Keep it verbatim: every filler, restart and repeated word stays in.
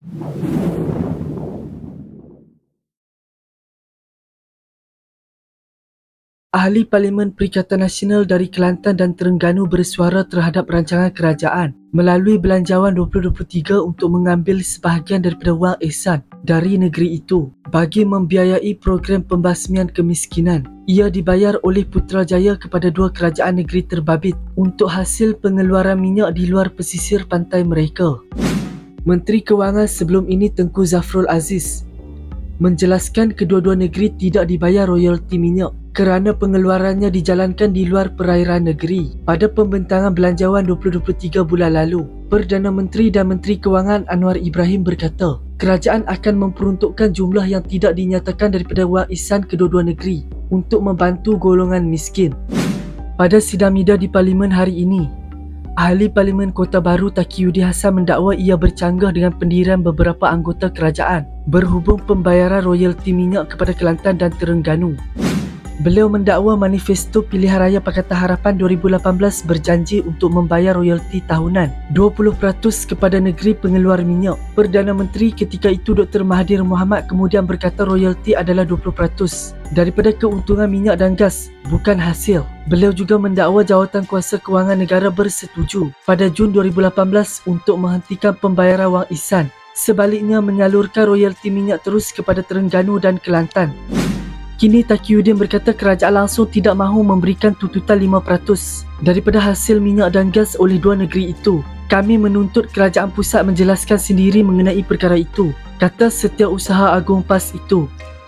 Ahli Parlimen Perikatan Nasional dari Kelantan dan Terengganu bersuara terhadap rancangan kerajaan melalui Belanjawan dua ribu dua puluh tiga untuk mengambil sebahagian daripada wang ihsan dari negeri itu bagi membiayai program pembasmian kemiskinan. Ia dibayar oleh Putrajaya kepada dua kerajaan negeri terbabit untuk hasil pengeluaran minyak di luar pesisir pantai mereka. Menteri Kewangan sebelum ini Tengku Zafrul Aziz menjelaskan kedua-dua negeri tidak dibayar royalti minyak kerana pengeluarannya dijalankan di luar perairan negeri. Pada pembentangan Belanjawan dua ribu dua puluh tiga bulan lalu, Perdana Menteri dan Menteri Kewangan Anwar Ibrahim berkata, kerajaan akan memperuntukkan jumlah yang tidak dinyatakan daripada wang ihsan kedua-dua negeri untuk membantu golongan miskin. Pada sidang media di Parlimen hari ini, Ahli Parlimen Kota Baru Taqiyuddin Hassan mendakwa ia bercanggah dengan pendirian beberapa anggota kerajaan berhubung pembayaran royalti minyak kepada Kelantan dan Terengganu. Beliau mendakwa Manifesto Pilihan Raya Pakatan Harapan dua ribu lapan belas berjanji untuk membayar royalti tahunan dua puluh peratus kepada negeri pengeluar minyak. Perdana Menteri ketika itu Doktor Mahathir Mohamad kemudian berkata royalti adalah dua puluh peratus daripada keuntungan minyak dan gas, bukan hasil. Beliau juga mendakwa Jawatan Kuasa Kewangan Negara bersetuju pada Jun dua ribu lapan belas untuk menghentikan pembayaran wang ihsan, sebaliknya menyalurkan royalti minyak terus kepada Terengganu dan Kelantan. Kini Taqiyuddin berkata kerajaan langsung tidak mahu memberikan tuntutan lima peratus daripada hasil minyak dan gas oleh dua negeri itu. Kami menuntut kerajaan pusat menjelaskan sendiri mengenai perkara itu, kata Setiausaha Agung PAS itu.